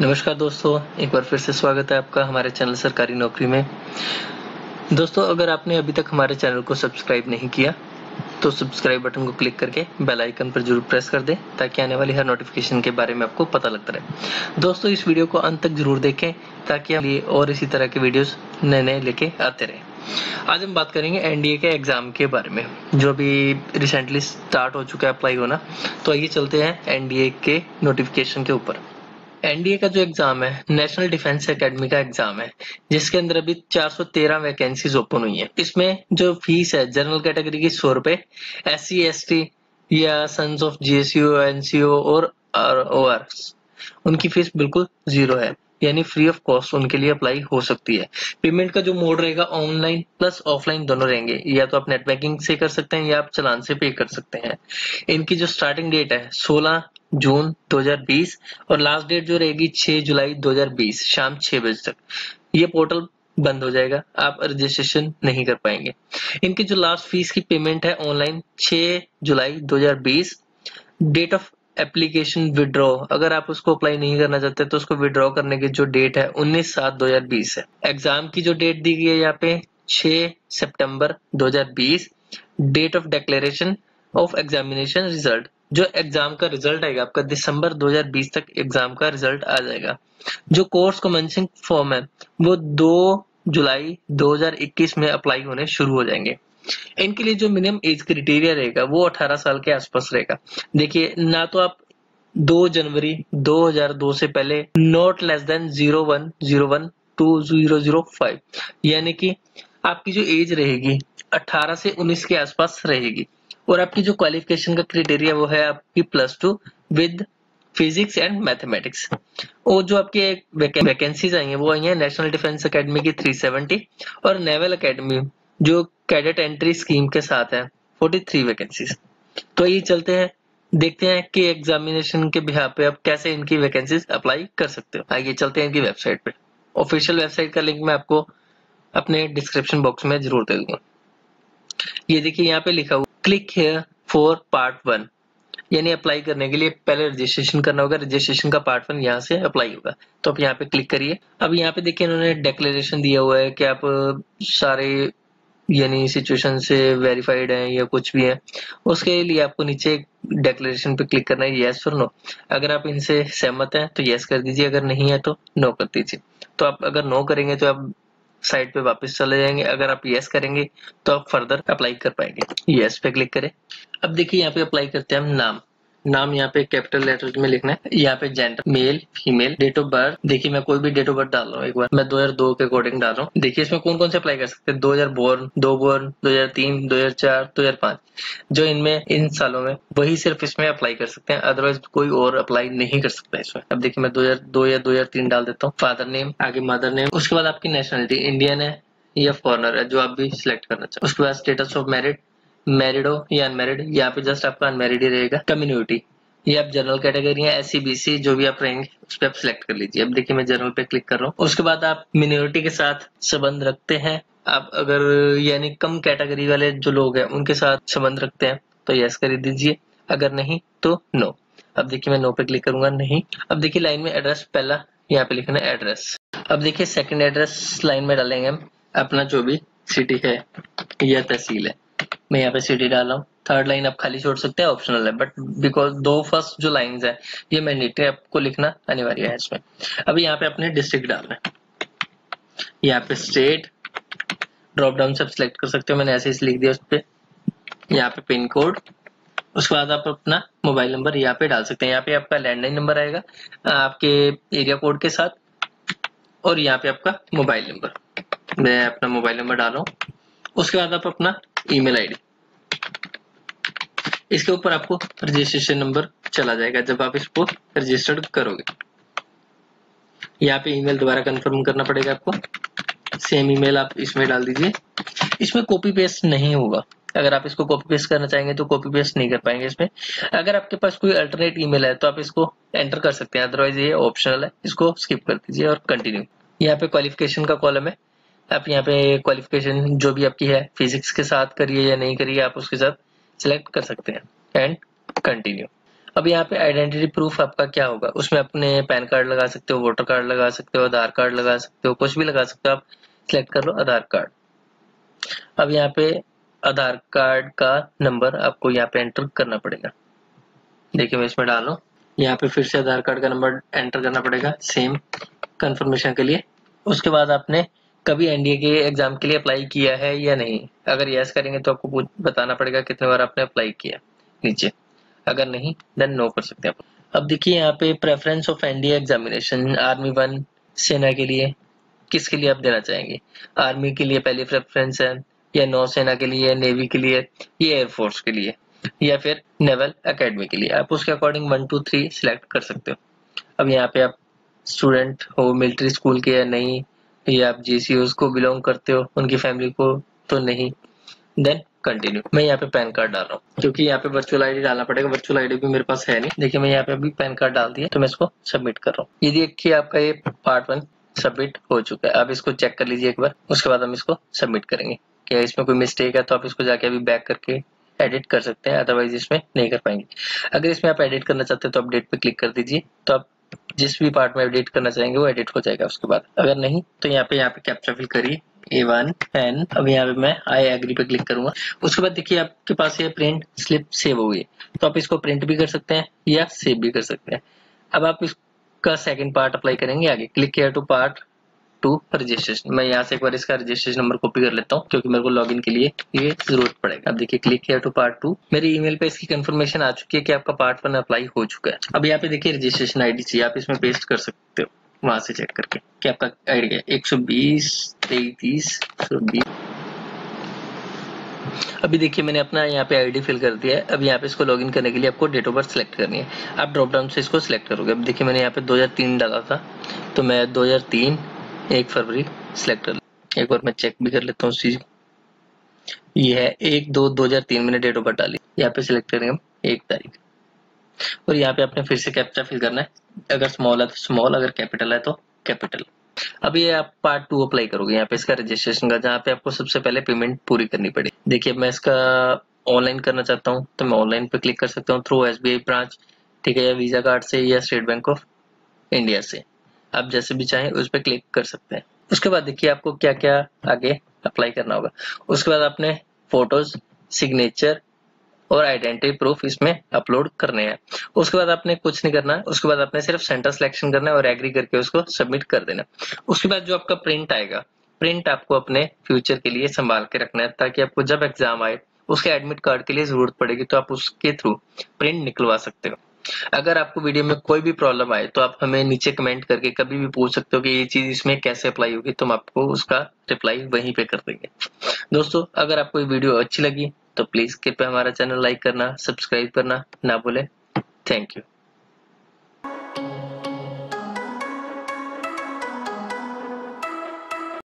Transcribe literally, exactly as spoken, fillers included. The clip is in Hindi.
नमस्कार दोस्तों, एक बार फिर से स्वागत है आपका हमारे चैनल सरकारी नौकरी में। दोस्तों, अगर आपने अभी तक हमारे चैनल को सब्सक्राइब नहीं किया तो सब्सक्राइब बटन को क्लिक करके बेल आइकन पर जरूर प्रेस कर दें ताकि आने वाली हर नोटिफिकेशन के बारे में आपको पता लगता रहे। दोस्तों, इस वीडियो को अंत तक जरूर देखें ताकि हम लिए और इसी तरह के वीडियोस नए नए लेके आते रहें। आज हम बात करेंगे एनडीए के एग्जाम के बारे में जो अभी रिसेंटली स्टार्ट हो चुका है अप्लाई होना। तो आइए चलते हैं एनडीए के नोटिफिकेशन के ऊपर। एनडीए का जो एग्जाम है नेशनल डिफेंस एकेडमी का एग्जाम है, जिसके अंदर अभी चार सौ तेरह वैकेंसीज ओपन हुई है। इसमें जो फीस है जनरल कैटेगरी की सौ रुपए, एस सी एस टी या सन्स ऑफ जीएसयू, एनसीओ और ओआर उनकी फीस बिल्कुल जीरो है, यानी फ्री ऑफ कॉस्ट उनके लिए अप्लाई हो सकती है। पेमेंट का जो मोड रहेगा ऑनलाइन प्लस ऑफलाइन दोनों रहेंगे, या तो आप नेट बैंकिंग से कर सकते हैं या आप चालान से पे कर सकते हैं। इनकी जो स्टार्टिंग डेट है सोलह जून दो हज़ार बीस और लास्ट डेट जो रहेगी छह जुलाई दो हज़ार बीस शाम छह बजे तक। ये पोर्टल बंद हो जाएगा, आप रजिस्ट्रेशन नहीं कर पाएंगे। इनकी जो लास्ट फीस की पेमेंट है ऑनलाइन छह जुलाई दो हज़ार बीस। डेट ऑफ एप्लीकेशन विड्रॉ, अगर आप उसको अप्लाई नहीं करना चाहते तो उसको विड्रॉ करने की जो डेट है उन्नीस सात दो हज़ार बीस है। एग्जाम की जो डेट दी गई है यहाँ पे छह सितंबर दो हज़ार बीस। Date of declaration of examination result, जो एग्जाम का रिजल्ट आएगा आपका दिसंबर दो हज़ार बीस तक एग्जाम का रिजल्ट आ जाएगा। जो कोर्स कमेंसिंग फॉर्म है वो दो जुलाई दो हज़ार इक्कीस में अप्लाई होने शुरू हो जाएंगे। इनके लिए जो मिनिमम एज क्राइटेरिया रहेगा वो अठारह साल के आसपास रहेगा। देखिए, ना तो आप दो जनवरी दो हज़ार दो से पहले not less than zero one zero one two zero zero five, यानी कि आपकी जो एज रहेगी अठारह से उन्नीस के आसपास रहेगी। और आपकी जो क्वालिफिकेशन का क्राइटेरिया वो है आपकी plus two with physics and mathematics. और जो आपके वैकेंसीज आई हैं वो आई हैं नेशनल डिफेंस एकेडमी की तीन सौ सत्तर और नेवल एकेडमी जो कैडेट एंट्री स्कीम के साथ है तैंतालीस वैकेंसीज। तो ये चलते हैं देखते हैं कि एग्जामिनेशन के बिहाफ पे आप कैसे इनकी वैकेंसीज अप्लाई कर सकते हो। आइए चलते हैं इनकी वेबसाइट पे। ऑफिशियल वेबसाइट का लिंक मैं आपको अपने डिस्क्रिप्शन बॉक्स में जरूर दे दूंगा। ये देखिए यहाँ पे लिखा हुआ click here for part one, यानी अप्लाई करने के लिए पहले रजिस्ट्रेशन करना होगा। रजिस्ट्रेशन का पार्ट वन यहाँ से अप्लाई होगा, तो आप यहाँ पे क्लिक करिए। अब यहाँ पे देखिए इन्होंने डिक्लेरेशन दिया हुआ है कि आप सारे यानी सिचुएशन से वेरीफाइड हैं या कुछ भी है। उसके लिए आपको नीचे डिक्लेरेशन पे क्लिक करना है, यस और नो। अगर आप इनसे सहमत हैं तो यस कर दीजिए, अगर नहीं है तो नो कर दीजिए। तो आप अगर नो करेंगे तो आप साइट पे वापस चले जाएंगे, अगर आप यस करेंगे तो आप फर्दर अप्लाई कर पाएंगे। यस पे क्लिक करें। अब देखिए यहाँ पे अप्लाई करते हैं हम नाम। नाम यहाँ पे कैपिटल लेटर्स में लिखना है। यहाँ पे gender male female, date of birth देखिए मैं कोई भी डेट ऑफ बर्थ डाल रहा हूँ। एक बार मैं दो हज़ार दो के अकॉर्डिंग डाल रहा हूँ। देखिए इसमें कौन कौन से अप्लाई कर सकते हैं, दो हज़ार बोर्न, दो बोर्न, दो हज़ार तीन, दो हज़ार चार, दो हज़ार पाँच, जो इनमें इन सालों में वही सिर्फ इसमें अप्लाई कर सकते हैं, अदरवाइज कोई और अप्लाई नहीं कर सकता इसमें। अब देखिए मैं दो हज़ार दो या दो हज़ार तीन डाल देता हूँ। फादर नेम, आगे मदर नेम, उसके बाद आपकी नेशनलिटी इंडियन है या फॉरेनर है जो आप भी सिलेक्ट करना चाहते हैं। उसके बाद स्टेटस ऑफ मैरिड, मैरिड हो या अनमैरिड, यहाँ पे जस्ट आपका अनमैरिड ही रहेगा। कम्युनिटी, ये आप जनरल कैटेगरी है, एस सी बी सी जो भी आप रहेंगे उस पर आप सिलेक्ट कर लीजिए। अब देखिए मैं जनरल पे क्लिक कर रहा हूँ। उसके बाद आप मिनोरिटी के साथ संबंध रखते हैं, आप अगर यानी कम कैटेगरी वाले जो लोग हैं उनके साथ संबंध रखते हैं तो यस कर दीजिए, अगर नहीं तो नो। अब देखिए मैं नो पे क्लिक करूंगा, नहीं। अब देखिए लाइन में एड्रेस, पहला यहाँ पे लिखना है एड्रेस। अब देखिए सेकंड एड्रेस लाइन में डालेंगे हम अपना जो भी सिटी है या तहसील है, मैं यहाँ पे सिटी डाल रहा हूँ। थर्ड लाइन आप खाली छोड़ सकते हैं, ऑप्शनल है, बट बिकॉज दो फर्स्ट जो लाइंस है ये मैंडेटरी आपको लिखना अनिवार्य है इसमें। अभी यहाँ पे अपने डिस्ट्रिक्ट डालना है, यहाँ पे स्टेट ड्रॉप डाउन से आप सिलेक्ट कर सकते हो, मैंने ऐसे ही लिख दिया उस पे। यहाँ पे पिन कोड, उसके बाद आप अपना मोबाइल नंबर यहाँ पे डाल सकते हैं। यहाँ पे आपका लैंडलाइन नंबर आएगा आपके एरिया कोड के साथ, और यहाँ पे आपका मोबाइल नंबर, मैं अपना मोबाइल नंबर डाल रहा हूँ। उसके बाद आप अपना ईमेल आईडी, इसके ऊपर आपको रजिस्ट्रेशन नंबर चला जाएगा जब आप इसको रजिस्टर्ड करोगे। यहाँ पे ईमेल दोबारा कंफर्म करना पड़ेगा आपको, सेम ईमेल आप इसमें डाल दीजिए। इसमें कॉपी पेस्ट नहीं होगा, अगर आप इसको कॉपी पेस्ट करना चाहेंगे तो कॉपी पेस्ट नहीं कर पाएंगे इसमें। अगर आपके पास कोई अल्टरनेट ईमेल है तो आप इसको एंटर कर सकते हैं, अदरवाइज ये ऑप्शनल है, इसको स्किप कर दीजिए और कंटिन्यू। यहाँ पे क्वालिफिकेशन का कॉलम है, आप यहाँ पे क्वालिफिकेशन जो भी आपकी है फिजिक्स के साथ करिए या नहीं करिए आप उसके साथ सिलेक्ट कर सकते हैं एंड कंटिन्यू। अब यहाँ पे आइडेंटिटी प्रूफ आपका क्या होगा, उसमें अपने पैन कार्ड लगा सकते हो, वोटर कार्ड लगा सकते हो, आधार कार्ड लगा सकते हो, कुछ भी लगा सकते हो। आप सिलेक्ट कर लो आधार कार्ड। अब यहाँ पे आधार कार्ड का नंबर आपको यहाँ पे एंटर करना पड़ेगा। देखिए मैं इसमें डालूं, यहाँ पे फिर से आधार कार्ड का नंबर एंटर करना पड़ेगा सेम कंफर्मेशन के लिए। उसके बाद आपने कभी एनडीए के एग्जाम के लिए अप्लाई किया है या नहीं। अगर यस करेंगे तो आपको बताना पड़ेगा कितने बार आपने अप्लाई किया नीचे, अगर नहीं देन नो कर सकते हैं। अब देखिए यहाँ पे preference of NDA examination, army one सेना के लिए किसके लिए आप देना चाहेंगे। आर्मी के लिए पहली प्रेफरेंस है, या नौसेना के लिए, नेवी के लिए, या एयरफोर्स के लिए, या फिर नेवल एकेडमी के लिए। आप उसके according one two three select कर सकते हो। अब यहाँ पे आप स्टूडेंट हो मिलिट्री स्कूल के या नहीं, या आप जीसीयूज को बिलोंग करते हो, उनकी फैमिली को तो नहीं, देन कंटिन्यू। मैं यहाँ पे पैन कार्ड डाल रहा हूँ क्योंकि यहाँ पे वर्चुअल आईडी डालना पड़ेगा। वर्चुअल आईडी भी मेरे पास है नहीं। देखिए मैं यहाँ पे अभी पैन कार्ड डाल दिया, तो मैं इसको सबमिट कर रहा हूँ। ये देखिए आपका ये पार्ट वन सबमिट हो चुका है। अब इसको चेक कर लीजिए एक बार, उसके बाद हम इसको सबमिट करेंगे। क्या इसमें कोई मिस्टेक है तो आप इसको जाके अभी बैक करके एडिट कर सकते हैं, अदरवाइज इसमें नहीं कर पाएंगे। अगर इसमें आप एडिट करना चाहते हैं तो अपडेट पे क्लिक कर दीजिए, तो आप जिस भी पार्ट में एडिट करना चाहेंगे वो एडिट हो जाएगा उसके बाद। अगर नहीं तो यहाँ पे यहाँ पे कैप्चा फिल करिए ए वन एन। अब यहाँ पे मैं आई एग्री पे क्लिक करूंगा। उसके बाद देखिए आपके पास ये प्रिंट स्लिप सेव हो गई, तो आप इसको प्रिंट भी कर सकते हैं या सेव भी कर सकते हैं। अब आप इसका सेकंड पार्ट अप्लाई करेंगे आगे। Click here to part two registration. मैं यहाँ से एक बार इसका रजिस्ट्रेशन नंबर कॉपी कर लेता हूँ क्योंकि मेरे को लॉगिन के लिए ये जरूरत पड़ेगा। अब देखिए click here to part two. मेरी ईमेल पे इसकी कंफर्मेशन आ चुकी है कि आपका पार्ट वन अप्लाई हो चुका है। अब यहाँ पे देखिए रजिस्ट्रेशन आईडी चाहिए, आप इसमें पेस्ट कर सकते हो वहां से चेक करके कि आपका आईडी है एक सौ बीस तैतीस सौ बीस। अभी देखिए मैंने अपना यहाँ पे आईडी फिल कर दिया है। अब यहाँ पे इसको लॉगिन करने के लिए आपको डेट ऑफ बर्थ सिलेक्ट करनी है। आप ड्रॉप डाउन से इसको सिलेक्ट करोगे। अब देखिए मैंने यहाँ पे दो हज़ार तीन डाला था, तो मैं दो हज़ार तीन एक फरवरी सिलेक्ट कर। एक बार मैं चेक भी कर लेता हूँ उस चीज। ये है एक दो दो हजार तीन मैंने डेट ऑफ बर्थ डाली। यहाँ पे सिलेक्ट करेंगे हम एक तारीख, और यहाँ पे आपने फिर से कैप्चा फिल करना है। अगर स्मॉल है तो स्मॉल, अगर कैपिटल है तो कैपिटल। अब ये आप पार्ट टू अप्लाई करोगे यहाँ पे इसका रजिस्ट्रेशन का, जहाँ पे आपको सबसे पहले पेमेंट पूरी करनी पड़ेगी। देखिए मैं इसका ऑनलाइन करना चाहता हूँ तो मैं ऑनलाइन पे क्लिक कर सकता हूँ थ्रू एसबीआई ब्रांच, ठीक है, या वीजा कार्ड से या स्टेट बैंक ऑफ इंडिया से। आप जैसे भी चाहें उस पर क्लिक कर सकते हैं। उसके बाद देखिए आपको क्या क्या आगे अप्लाई करना होगा। उसके बाद आपने फोटोज, सिग्नेचर और आइडेंटिटी प्रूफ इसमें अपलोड करने हैं। उसके बाद आपने कुछ नहीं करना है। उसके बाद आपने सिर्फ सेंटर सिलेक्शन करना है और एग्री करके उसको सबमिट कर देना। उसके बाद जो आपका प्रिंट आएगा, प्रिंट आपको अपने फ्यूचर के लिए संभाल के रखना है, ताकि आपको जब एग्जाम आए उसके एडमिट कार्ड के लिए जरूरत पड़ेगी तो आप उसके थ्रू प्रिंट निकलवा सकते हो। अगर आपको वीडियो में कोई भी प्रॉब्लम आए तो आप हमें नीचे कमेंट करके कभी भी पूछ सकते हो कि ये चीज इसमें कैसे अप्लाई होगी, तो हम आपको उसका रिप्लाई वहीं पे कर देंगे। दोस्तों अगर आपको ये वीडियो अच्छी लगी तो प्लीज कृपया हमारा चैनल लाइक करना, सब्सक्राइब करना ना भूलें। Thank you.